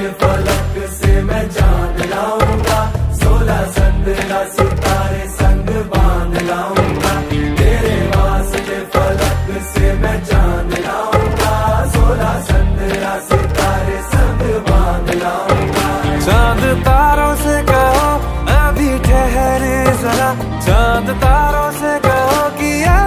फलक से मैं चांद लाऊंगा, 16 संदरा सितारे संग बांध लाऊंगा। तेरे वास्ते फलक से मैं चांद लाऊंगा, 16 संदरा सितारे संग बांध लाऊंगा। चांद तारों से कहो अभी ठहरे जरा, चांद तारों से